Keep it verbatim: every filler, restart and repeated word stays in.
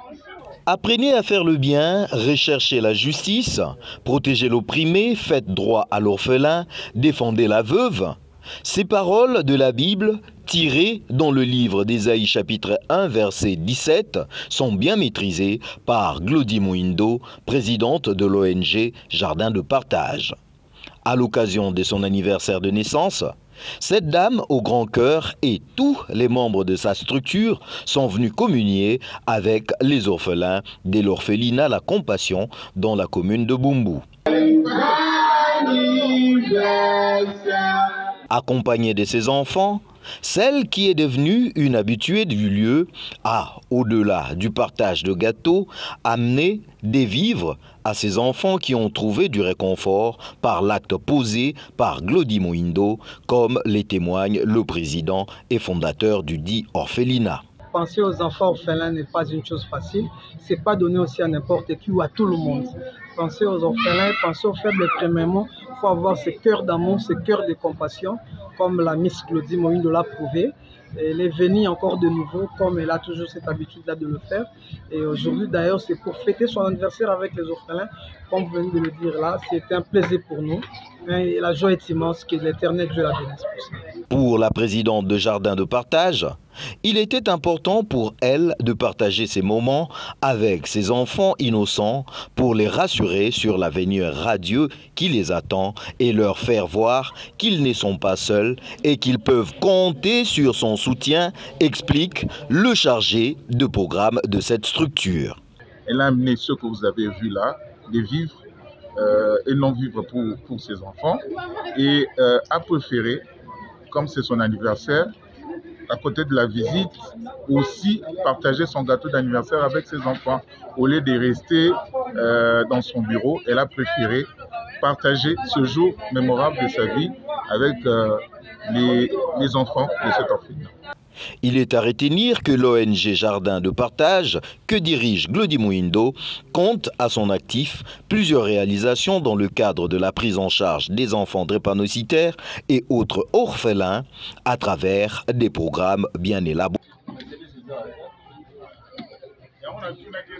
Apprenez à faire le bien, recherchez la justice, protégez l'opprimé, faites droit à l'orphelin, défendez la veuve. Ces paroles de la Bible, tirées dans le livre d'Ésaïe chapitre un verset dix-sept, sont bien maîtrisées par Glody Muindo, présidente de l'O N G Jardin de Partage. À l'occasion de son anniversaire de naissance, cette dame au grand cœur et tous les membres de sa structure sont venus communier avec les orphelins de l'orphelinat La Compassion dans la commune de Bumbu. Accompagnée de ses enfants, celle qui est devenue une habituée du lieu a, au-delà du partage de gâteaux, amené des vivres à ses enfants qui ont trouvé du réconfort par l'acte posé par Glody Muindo, comme les témoigne le président et fondateur du dit orphelinat. Penser aux enfants orphelins n'est pas une chose facile, c'est pas donné aussi à n'importe qui ou à tout le monde. Penser aux orphelins, penser aux faibles premièrement, il faut avoir ce cœur d'amour, ce cœur de compassion, comme la Miss Glody Muindo l'a prouvé. Elle est venue encore de nouveau, comme elle a toujours cette habitude-là de le faire. Et aujourd'hui, d'ailleurs, c'est pour fêter son anniversaire avec les orphelins. Comme vous venez de le dire là, c'était un plaisir pour nous. Et la joie est immense, que l'Éternel Dieu la bénisse pour ça. Pour la présidente de Jardin de Partage, il était important pour elle de partager ces moments avec ses enfants innocents pour les rassurer sur l'avenir radieux qui les attend et leur faire voir qu'ils ne sont pas seuls et qu'ils peuvent compter sur son soutien, explique le chargé de programme de cette structure. Elle a amené ce que vous avez vu là, des vivres euh, et non vivre pour, pour ses enfants, et euh, a préféré, comme c'est son anniversaire, à côté de la visite, aussi partager son gâteau d'anniversaire avec ses enfants. Au lieu de rester euh, dans son bureau, elle a préféré partager ce jour mémorable de sa vie avec euh, les, les enfants de cet orphelinat. Il est à retenir que l'O N G Jardin de Partage, que dirige Glody Muindo, compte à son actif plusieurs réalisations dans le cadre de la prise en charge des enfants drépanocytaires et autres orphelins à travers des programmes bien élaborés.